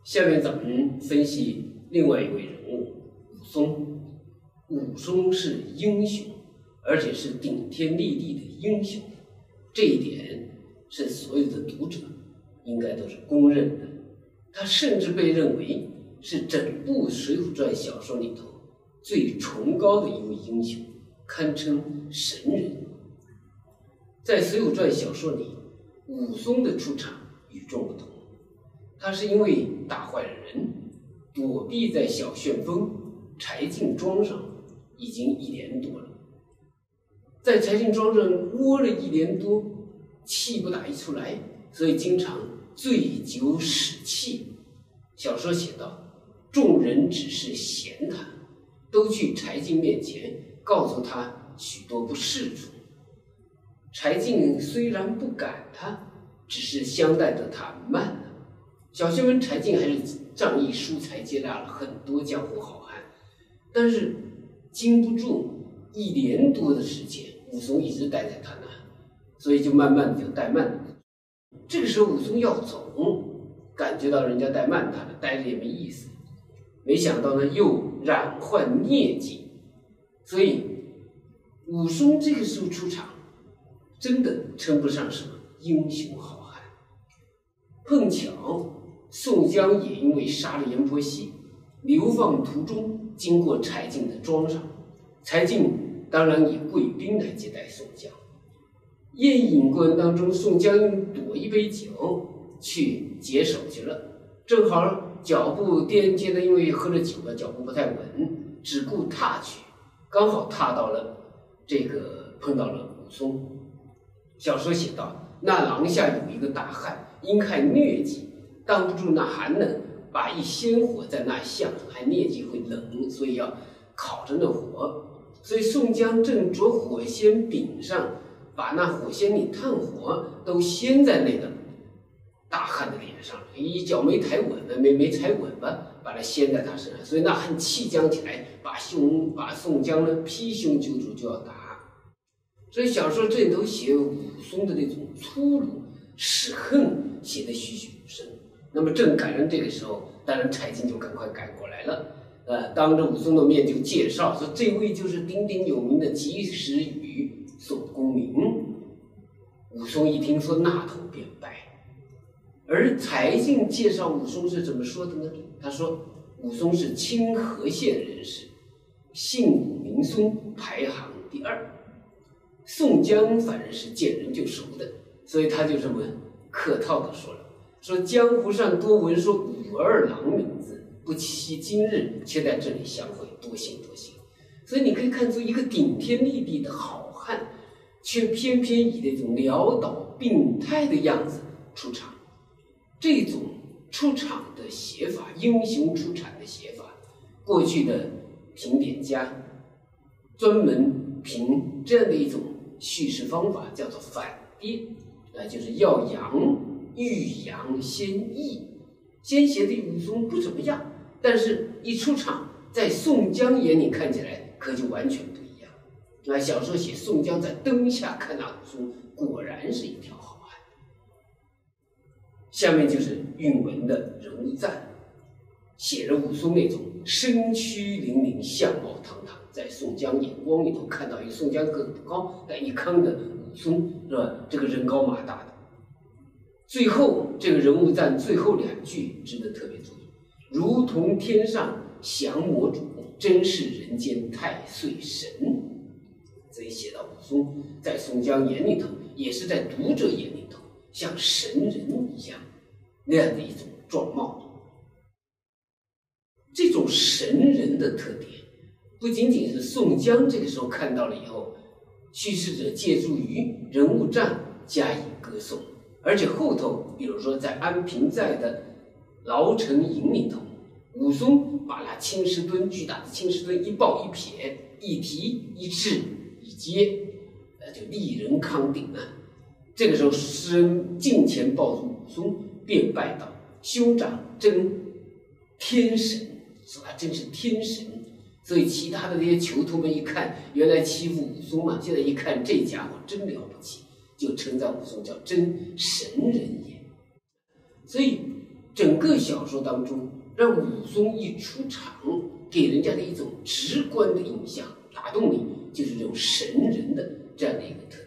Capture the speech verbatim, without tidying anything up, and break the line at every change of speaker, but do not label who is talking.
下面咱们分析另外一位人物武松。武松是英雄，而且是顶天立地的英雄，这一点是所有的读者应该都是公认的。他甚至被认为是整部《水浒传》小说里头最崇高的一位英雄，堪称神人。在《水浒传》小说里，武松的出场与众不同。他是因为打坏了人，躲避在小旋风柴进庄上已经一年多了，在柴进庄上窝了一年多，气不打一处来，所以经常醉酒使气。小说写道，众人只是嫌他，都去柴进面前告诉他许多不是处。柴进虽然不赶他，只是相待着他慢了。小旋风柴进还是仗义疏财，接纳了很多江湖好汉，但是经不住一年多的时间，武松一直待在他那，所以就慢慢的就怠慢了。这个时候武松要走，感觉到人家怠慢他了，待着也没意思，没想到呢又染患疟疾，所以武松这个时候出场，真的称不上什么英雄好汉。碰巧宋江也因为杀了阎婆惜，流放途中经过柴进的庄上，柴进当然以贵宾来接待宋江。宴饮过程当中，宋江用躲一杯酒去解手去了，正好脚步颠接的，因为喝了酒了，脚步不太稳，只顾踏去，刚好踏到了这个碰到了武松。小说写道，那廊下有一个大汉，因害疟疾，挡不住那寒冷，把一鲜火在那向，还疟疾会冷，所以要烤着那火。所以宋江正着火鲜饼上，把那火鲜里炭火都掀在那个大汉的脸上，一脚没抬稳，没没踩稳吧，把它掀在他身上，所以那汉气僵起来，把胸把宋江呢劈胸揪住就要打。所以小说这里头写武松的那种粗鲁使恨，写得栩栩如生。那么正赶上这个时候，当然柴进就赶快赶过来了，呃，当着武松的面就介绍说，这位就是鼎鼎有名的及时雨宋公明。武松一听说，那头便拜。而柴进介绍武松是怎么说的呢？他说武松是清河县人士，姓武名松，排行第二。宋江反正是见人就熟的，所以他就这么客套的说了，说江湖上多闻说武二郎名字，不期今日却在这里相会，多幸多幸。所以你可以看出一个顶天立地的好汉，却偏偏以那种潦倒病态的样子出场。这种出场的写法，英雄出场的写法，过去的评点家专门凭这样的一种叙事方法叫做反跌，啊，就是要扬欲扬先抑。先写的武松不怎么样，但是一出场，在宋江眼里看起来可就完全不一样。那小说写宋江在灯下看那武松，果然是一条好汉。下面就是韵文的人物赞，写着武松那种身躯凛凛，相貌堂堂。在宋江眼光里头看到一个宋江个子不高，但一看的武松是吧？这个人高马大的。最后这个人物赞最后两句值得特别注意：如同天上降魔主，真是人间太岁神。所以写到武松在宋江眼里头，也是在读者眼里头像神人一样那样的一种状貌。这种神人的特点，不仅仅是宋江这个时候看到了以后，叙事者借助于人物传加以歌颂，而且后头比如说在安平寨的牢城营里头，武松把那青石墩巨大的青石墩一抱一撇一提一掷一接，那就立人康鼎啊。这个时候诗人近前抱住武松，便拜道：兄长真天神，说他真是天神。所以其他的那些囚徒们一看，原来欺负武松嘛，现在一看这家伙真了不起，就称赞武松叫真神人也。所以整个小说当中，让武松一出场，给人家的一种直观的印象，打动你就是这种神人的这样的一个特